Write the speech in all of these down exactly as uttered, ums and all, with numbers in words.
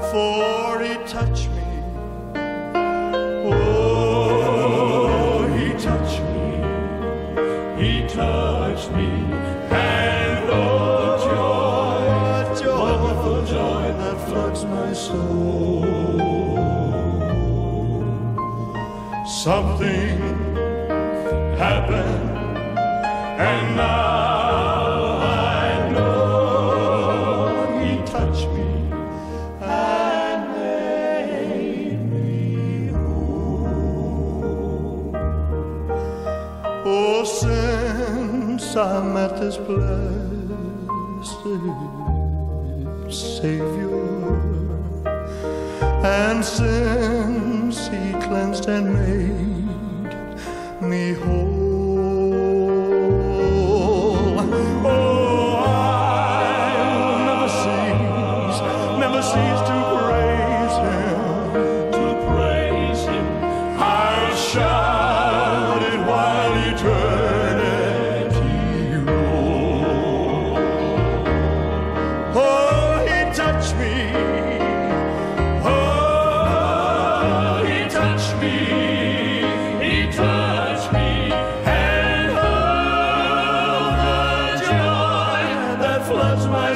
for he touched me. Oh, he touched me, he touched me, and oh joy, joy, wonderful joy that floods my soul. Something happened, and now I know he touched me and made me whole. Oh, since I met this blessed Savior, and since he cleansed and made me whole, oh, I'll never cease, never cease to praise him, to praise him. I'll shout it while eternity rolls. Oh, he touched me. My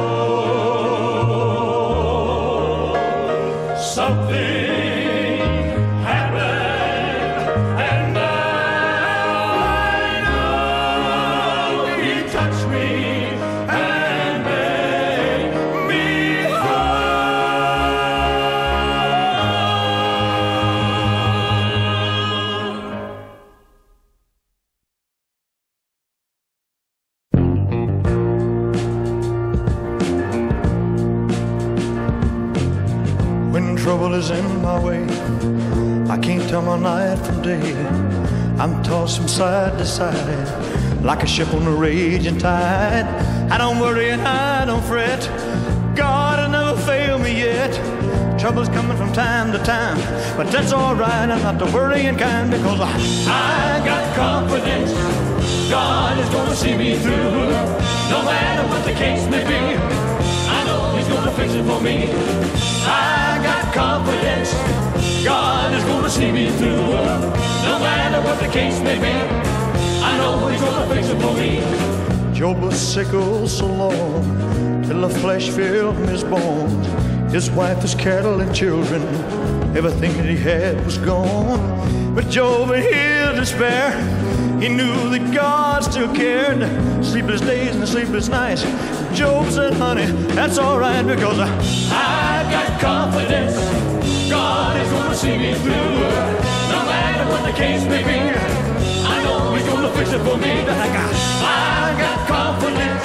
soul, something happened, and now I know he touched me and made me When trouble is in my way, I can't tell my night from day. I'm tossed from side to side like a ship on a raging tide. I don't worry and I don't fret, God has never failed me yet. Trouble's coming from time to time, but that's alright, I'm not the worrying kind, because I, I got confidence God is gonna see me through. No matter what the case may be, I know he's gonna fix it for me. I got confidence God is gonna see me through. No matter what the case may be, I know he's gonna fix it for me. Job was sick oh so long, till the flesh filled his bones. His wife, his cattle and children, everything that he had was gone. But Job in his despair, he knew that God still cared. Sleepless days and sleepless nights, Job said, honey, that's alright, because I, I got confidence God is gonna see me through. No matter what the case may be, I know he's gonna fix it for me. I got, I got confidence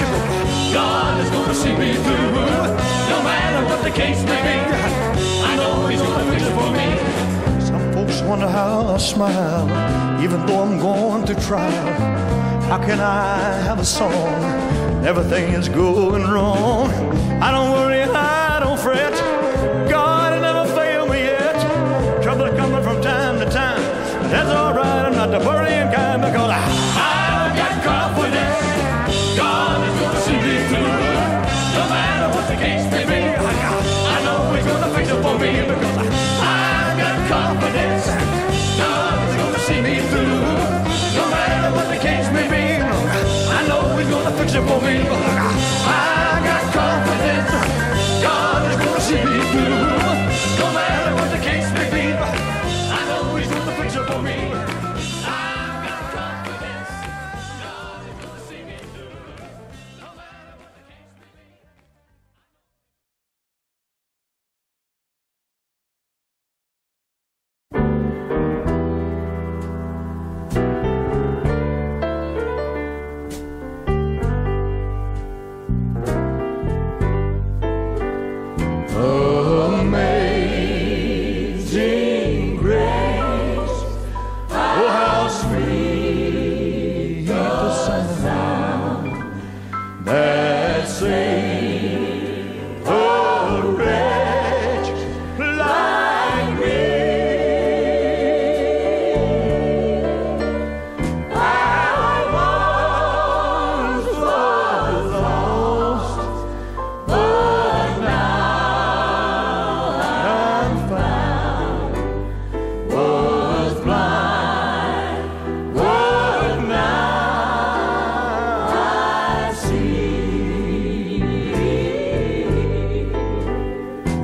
God is gonna see me through. No matter what the case may be, I know he's gonna fix it for me. Some folks wonder how I smile, even though I'm going through trial. How can I have a song? Everything is going wrong. I don't worry, I don't fret, God has never failed me yet. Trouble coming from time to time, but that's alright, I'm not the worrying kind, because I, I've got confidence God is gonna see me through. No matter what the case may be, I, I know he's gonna fix it for me, because I, I've got confidence God is gonna see me through. No matter what the case may be, I know he's gonna fix it for me. I got confidence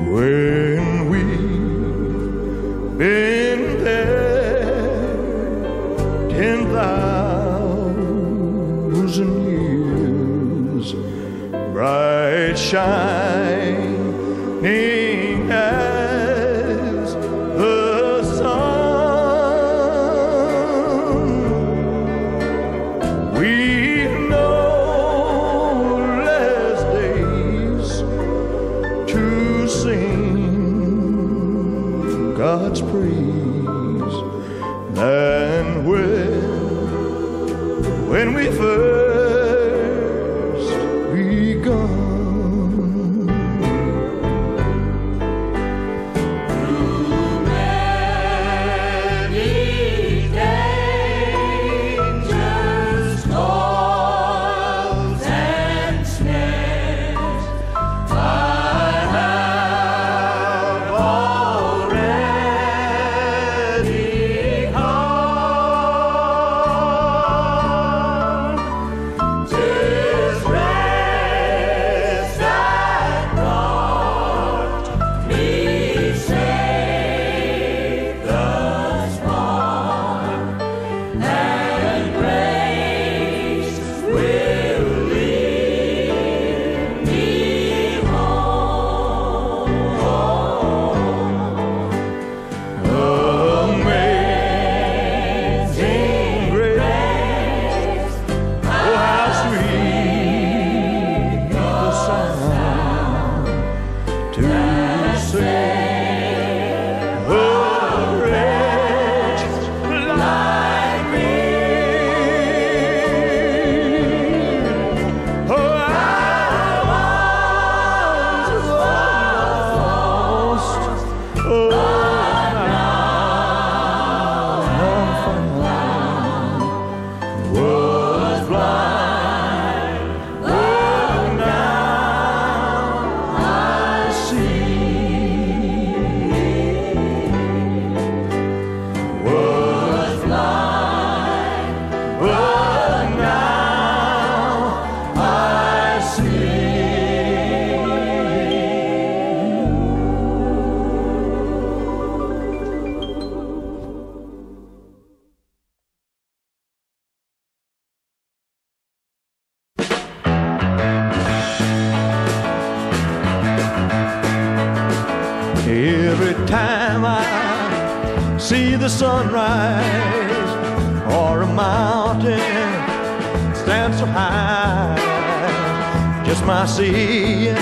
when we've been there ten thousand years, bright shining as the sun. We know less days to sing God's praise than when, when we first begun. Every time I see the sunrise or a mountain stand so high, just my seeing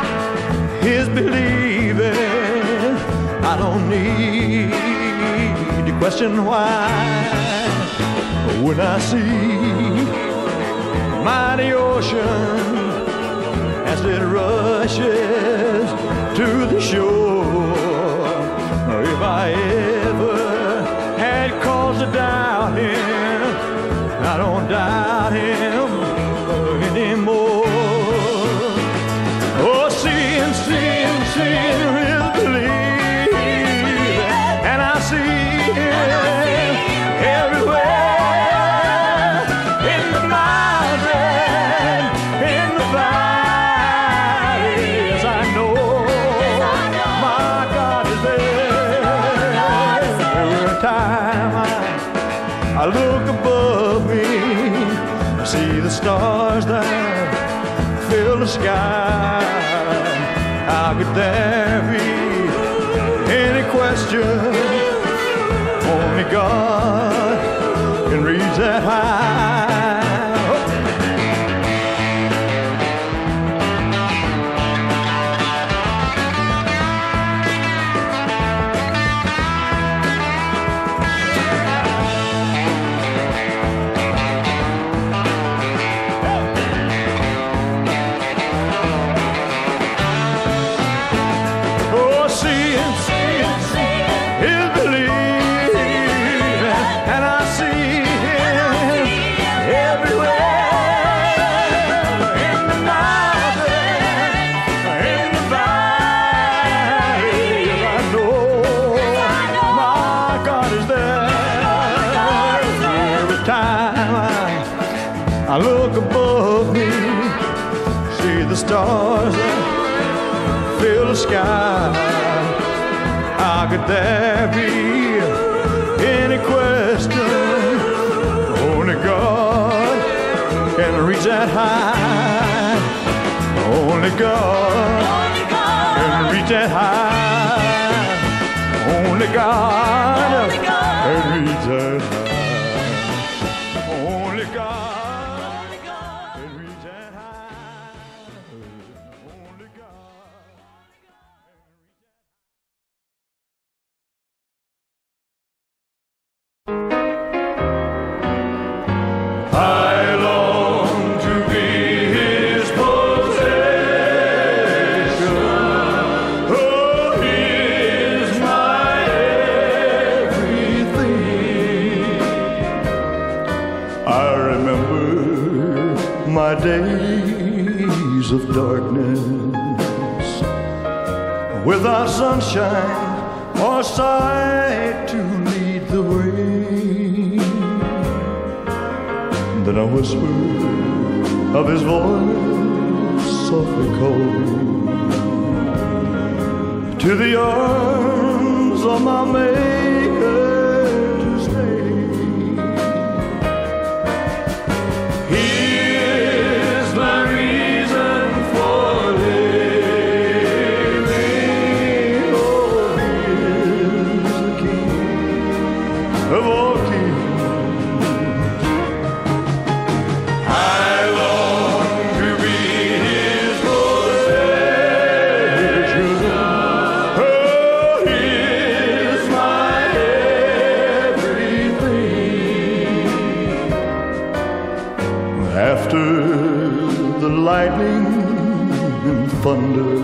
is believing. I don't need to question why. When I see mighty ocean as it rushes to the shore, if I ever had cause to doubt him, I don't doubt him anymore. Oh, seeing, seeing, seeing is believing, and I see him everywhere, in the mountain, in the valleys. I know my God is there. Every time I, I look above me, I see the stars that fill the sky. How could there be any question? Only God can reach that high. I look above me, see the stars that fill the sky. How could there be any question? Only God can reach that high. Only God can reach that high. Only God can reach that high. Only God can reach that high. Only God. I long to be his possession. Oh, he is my everything. I remember my days of darkness, without sunshine or sight to lead the way. Then a whisper of his voice softly called me to the arms of my Maker to stay. He is my reason for living. Oh, he is the King of all kings. After the lightning and thunder,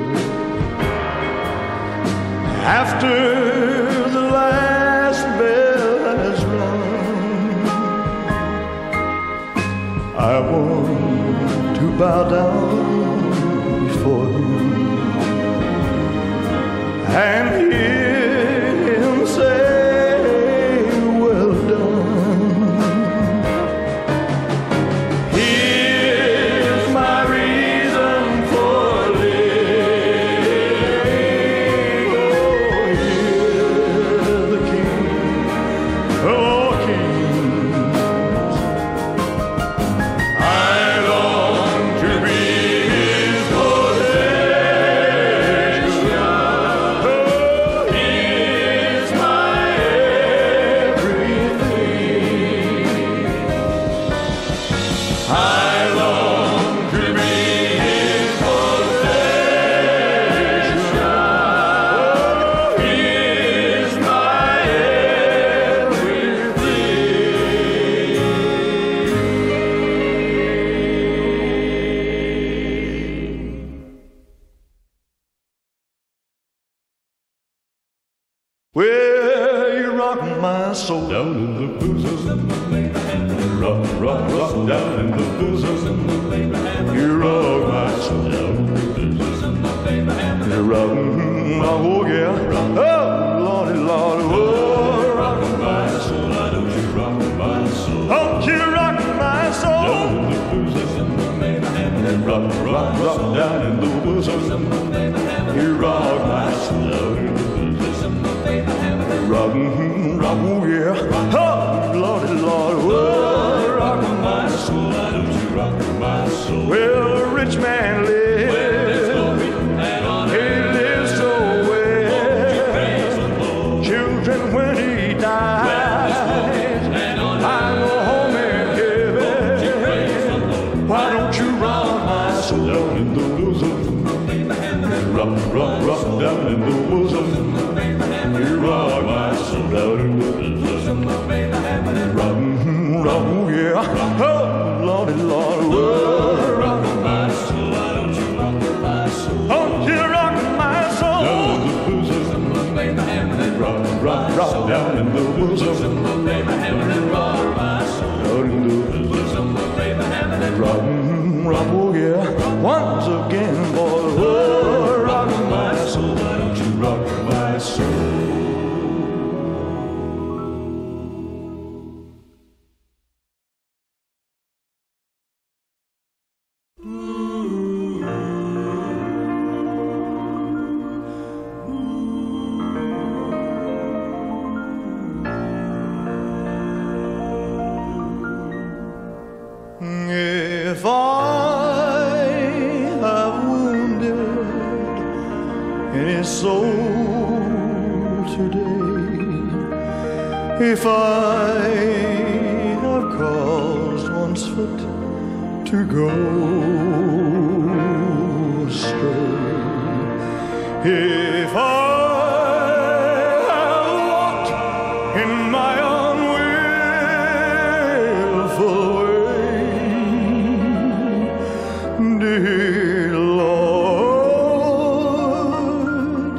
after the last bell has rung, I want to bow down before him and hear him say, well done. Well, you rock my soul down in the bosom. Rock, rock, rock down in the bosom. You rock my soul down in the bosom. You rock, mm, oh yeah. Oh, Lordy, Lord, oh, rock my soul. Why don't you rock my soul? Don't you rock my soul down in the bosom. Rock, rock, rock down in the bosom. You rock my soul down in the bosom. Rock, mm, rock, oh yeah. Oh, Lordy, Lord, oh, rock my soul. Why don't you rock my soul? Well, a rich man lives, he lives so well. Children, when he dies, I go home in heaven. Why don't you rock my soul down in the bosom? Rock, rock, rock down in the bosom. You rock my soul down in the bosom. Rock, mm, rock, oh yeah. Oh, Lordy, Lord, oh, rock my soul. Why don't you rock my soul? Don't you rock my soul down in the bosom? Rock, rock, rock down in the bosom. Rock my soul down in the bosom. Rock, mm, rock, oh yeah. Once again, boy, oh, rock my soul. Why don't you rock my soul? in his soul today. If I have caused one's foot to go astray, if I have walked in my unwillful way, dear Lord,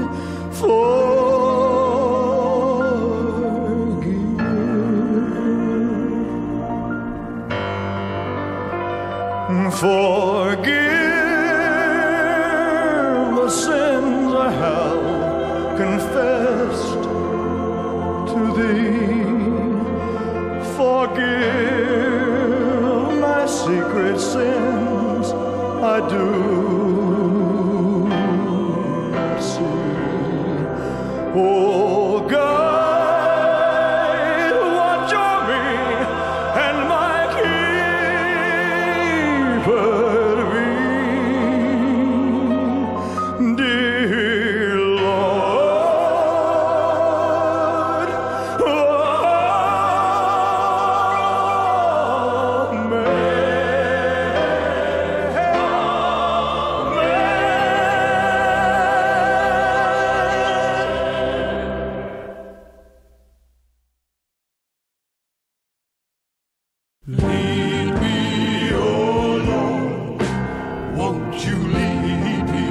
forgive. Forgive the sins I have confessed to thee. Forgive my secret sins I do not see. Oh God, watch over me and my keeper. Lead me, oh Lord, won't you lead me?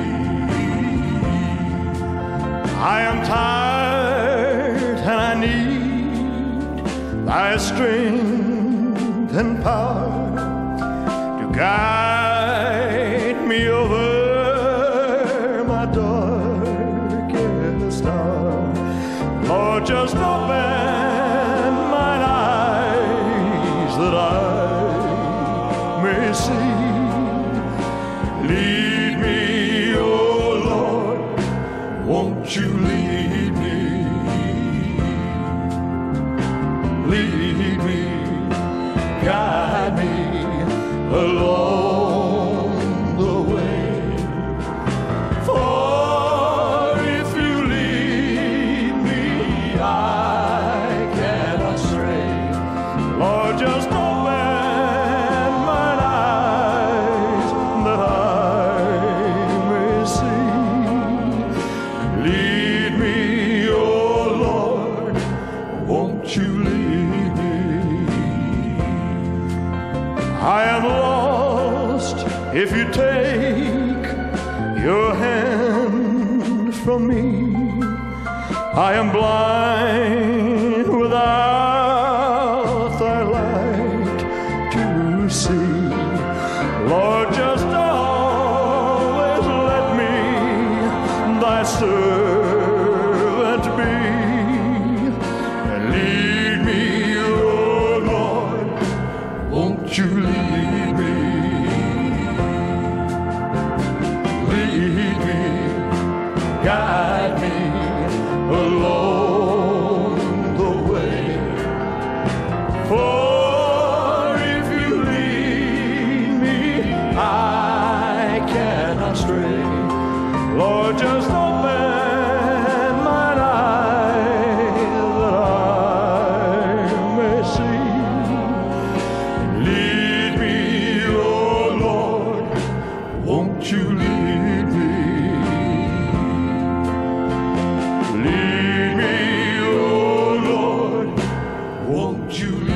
I am tired and I need thy strength and power to guide me over my darkest hour. Lord, just open mine eyes that I may see. Lead me, oh Lord, won't you lead me? Lead me, guide me along the way. For if you lead me, I cannot stray. Lord, just open mine eyes that I may see. Lead me, oh Lord, won't you lead me? I am lost if you take your hand from me. I am blind without thy light to see. Lord, just always let me thy servant be. Lead me, oh Lord, won't you lead me? Lead me, guide me along the way. For if you lead me, I cannot stray. Lord, just open mine eyes that I may see. Lead me, oh Lord, won't you lead me? Lead me, oh Lord, won't you lead me?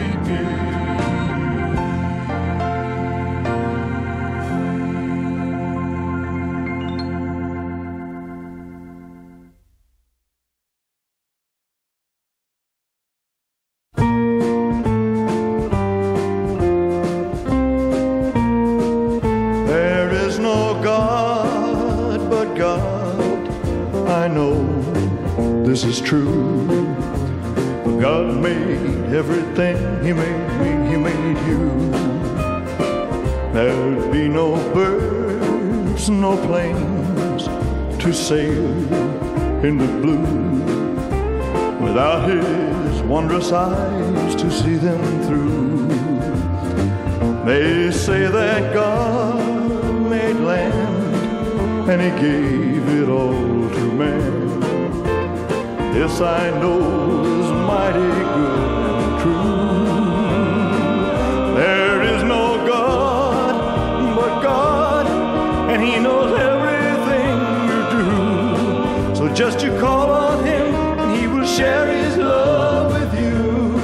There is no God but God, I know this is true. God made everything, He made me, He made you. There'd be no birds, no planes to sail in the blue without His wondrous eyes to see them through. They say that God made land and he gave it all to man. This I know is mighty good and true. There is no God but God, and he knows everything you do. So just you call on him and he will share his love with you.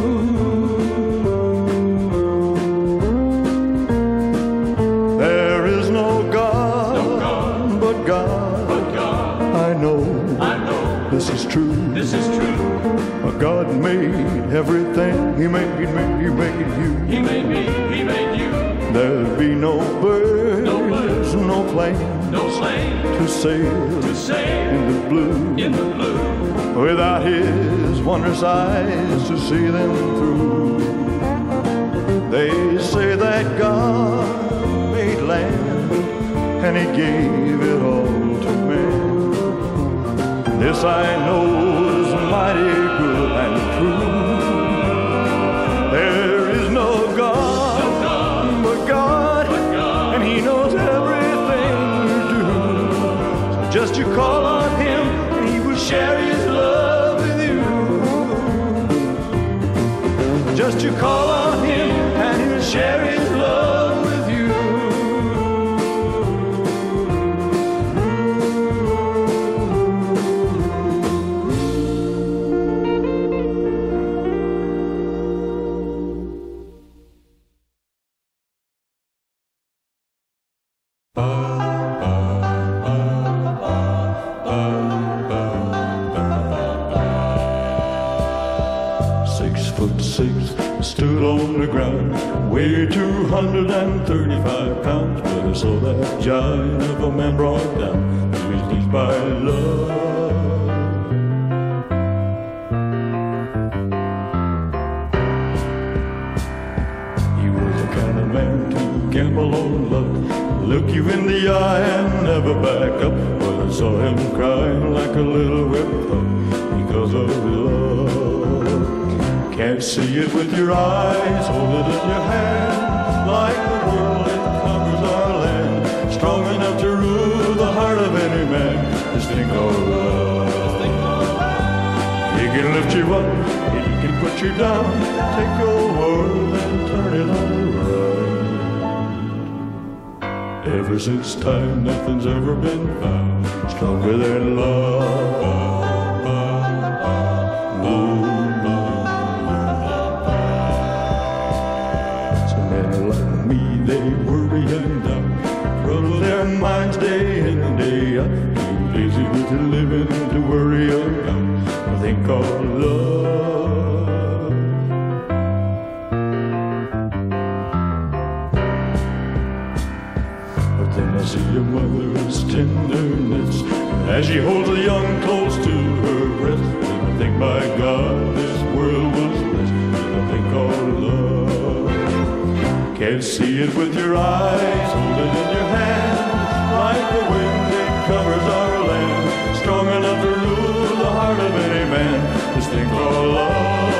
There is no God, no God but God, but God. I know, I know this is true. This is true. But God made everything. He made, he made, he made you. He made me, he made you. There'll be no birds, no, birds, no plane, no plane to sail, to sail in the blue, in the blue, without his wondrous eyes to see them through. They say that God made land and he gave it all to man. This I know is mighty good and true. There is no God, no God but, God, but God, and he knows everything you do. So just you call on him and he will share his love with you. Just you call on him and he'll share his love with you. Six foot six, stood on the ground, weighed two hundred thirty-five pounds, but I saw that giant of a man brought down to his knees by love. He was the kind of man to gamble on luck, look you in the eye and never back up. But I saw him crying like a little whipped pup because of love. Can't see it with your eyes, hold it in your hand, like the world it conquers our land, strong enough to rule the heart of any man. This thing called love. He can lift you up, he can put you down, take your world and turn it around. Ever since time, nothing's ever been found stronger than love. They worry and doubt, trouble their minds day in and day out, too lazy with living to worry about a thing called love. But then I see a mother's tenderness as she holds a young close to her breast, and I think, my God, this world was blessed with a thing called love. Can't see it with your eyes, hold it in your hand, like the wind it covers our land, strong enough to rule the heart of any man, this thing called love.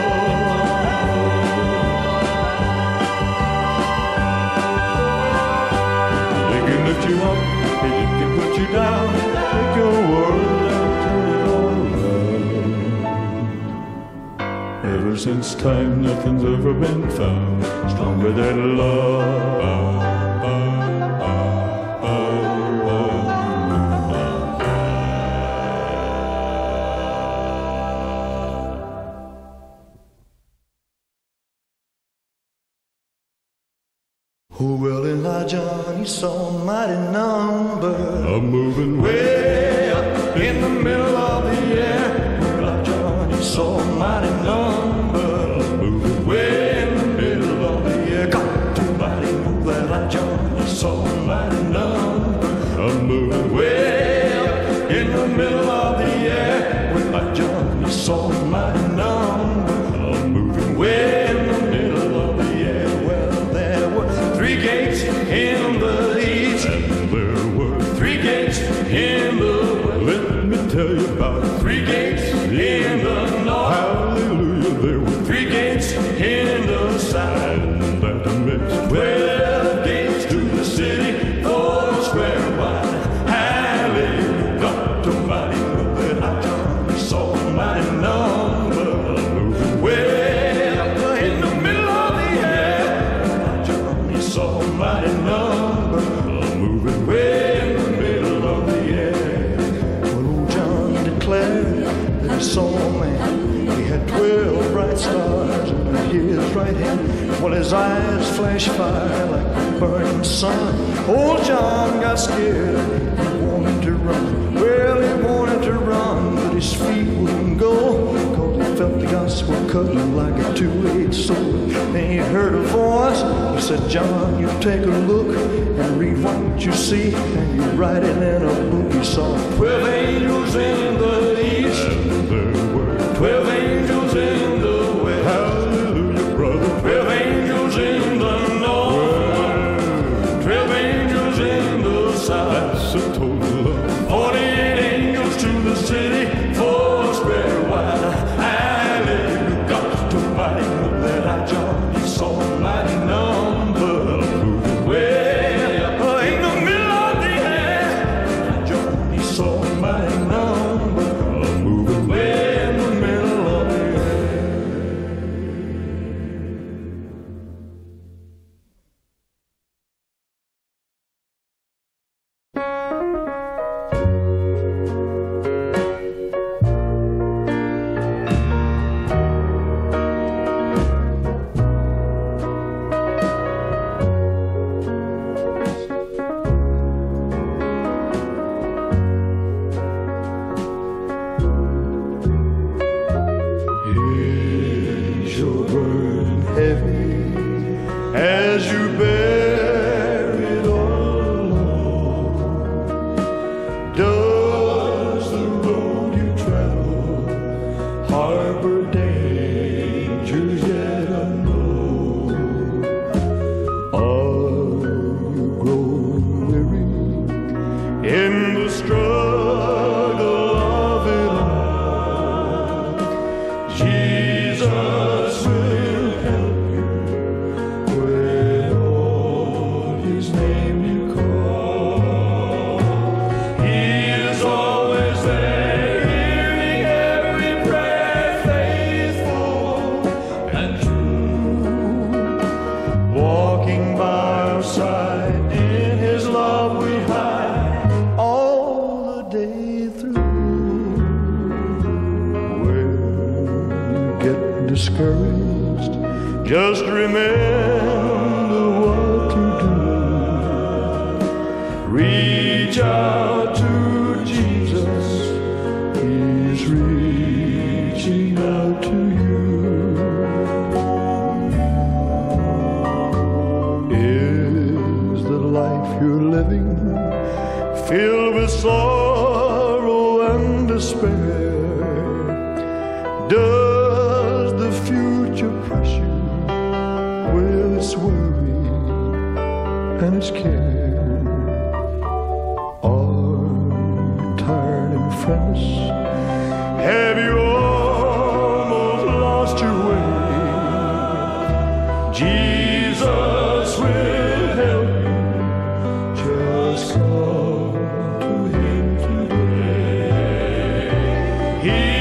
It can lift you up, it can put you down, take your world and turn it around. Ever since time, nothing's ever been found stronger than love. Oh, well, Elijah, he saw a mighty number I'm moving way up in the middle of the air. Elijah, he saw a mighty number moving way in the middle of the air. Got to mighty move, Elijah, he saw a mighty number. I'm moving way up in the middle of the air. Elijah, he saw a mighty number. I'm moving way in the middle of the air. Well, there were three gates in the east, and there were three gates in the west. Let me tell you about three gates in the north. Hallelujah, there were three gates in the south. and that makes Twelve gates to the city, four square wide. Hallelujah. he saw a man. He had twelve bright stars in his right hand, while his eyes flashed fire like the burning sun. Old John got scared, he wanted to run. Well, he wanted to run, but his feet wouldn't go, cause he felt the gospel cutting like a two-edged sword. Then he heard a voice, he said, John, you take a look and read what you see, and you write it in a book. He saw twelve angels in the east, And there were twelve angels in the west, hallelujah, brother. twelve angels in the north, twelve angels in the south, That's a total of forty-eight angels to the city, four spread wide. Hallelujah, God's too mighty that I John, he saw a mighty number. Well, in the middle of the air, John, he saw a mighty number. moving. Way in the middle of the air. Is your burden heavy as you bear it all alone? Does the road you travel harbor dangers yet unknown? Are you growing weary in the struggle of it all? Jesus will help you when on his name you call. He is always there, hearing every prayer, faithful and true. Walking by our side, in his love we hide all the day through. When you get discouraged, just remember what to do. Reach out to Jesus, he's reaching out to you. Is the life you're living filled with sorrow and despair? Does the future press you with its worry and its care? Are you tired and friendless? Have you almost lost your way? Jesus will help you. Just come to him today. He